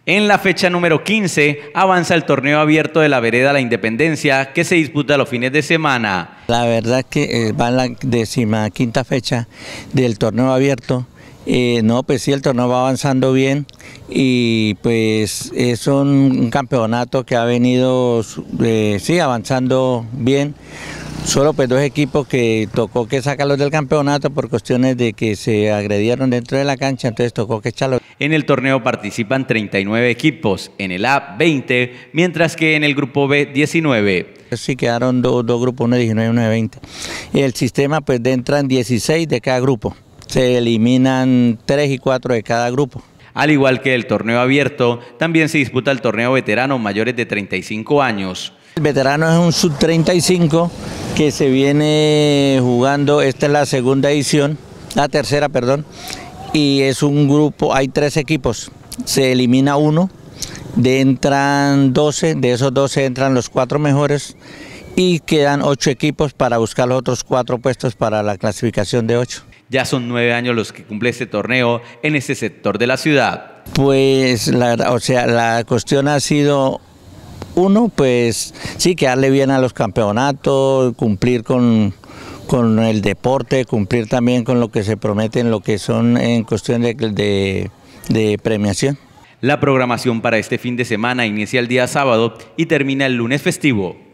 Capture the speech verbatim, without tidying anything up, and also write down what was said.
En la fecha número quince avanza el torneo abierto de la Vereda La Independencia, que se disputa los fines de semana. La verdad que eh, va en la decimaquinta fecha del torneo abierto. Eh, no, pues sí, el torneo va avanzando bien y pues es un, un campeonato que ha venido eh, sí, avanzando bien. Solo pues dos equipos que tocó que sacarlos del campeonato por cuestiones de que se agredieron dentro de la cancha, entonces tocó que echarlos. En el torneo participan treinta y nueve equipos, en el A veinte, mientras que en el grupo B diecinueve. Sí, quedaron dos, dos grupos, uno diecinueve y uno veinte. El sistema pues entran dieciséis de cada grupo, se eliminan tres y cuatro de cada grupo. Al igual que el torneo abierto, también se disputa el torneo veterano mayores de treinta y cinco años. El veterano es un sub treinta y cinco que se viene jugando, esta es la segunda edición, la tercera, perdón, y es un grupo, hay tres equipos, se elimina uno, de entran doce, de esos doce entran los cuatro mejores y quedan ocho equipos para buscar los otros cuatro puestos para la clasificación de ocho. Ya son nueve años los que cumple este torneo en este sector de la ciudad. Pues, la, o sea, la cuestión ha sido... Uno, pues sí, quedarle bien a los campeonatos, cumplir con, con el deporte, cumplir también con lo que se promete en lo que son en cuestión de, de, de premiación. La programación para este fin de semana inicia el día sábado y termina el lunes festivo.